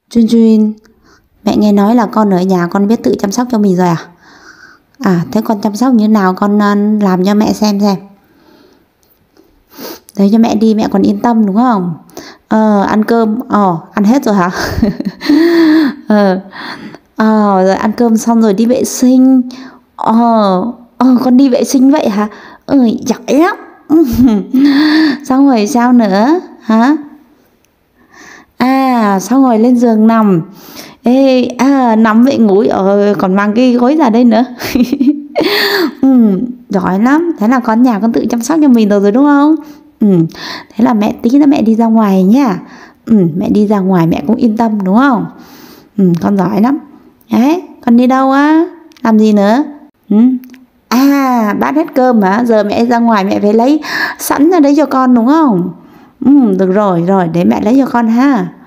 Chuyên Chuyên, mẹ nghe nói là con ở nhà con biết tự chăm sóc cho mình rồi à? À, thế con chăm sóc như nào con làm cho mẹ xem. Đấy cho mẹ đi, mẹ còn yên tâm đúng không? Ăn cơm, ăn hết rồi hả? Rồi ăn cơm xong rồi đi vệ sinh. Con đi vệ sinh vậy hả? Giỏi lắm. Xong rồi sao nữa hả? Xong rồi lên giường nằm. Nằm vậy ngủ, còn mang cái gối ra đây nữa. Giỏi lắm. Thế là con nhà con tự chăm sóc cho mình rồi đúng không? Thế là tí nữa mẹ đi ra ngoài nhá. Mẹ đi ra ngoài mẹ cũng yên tâm đúng không? Con giỏi lắm. Đấy, con đi đâu á? Làm gì nữa? Bát hết cơm hả? Giờ mẹ ra ngoài mẹ phải lấy sẵn ra đấy cho con đúng không? Được rồi, để mẹ lấy cho con ha.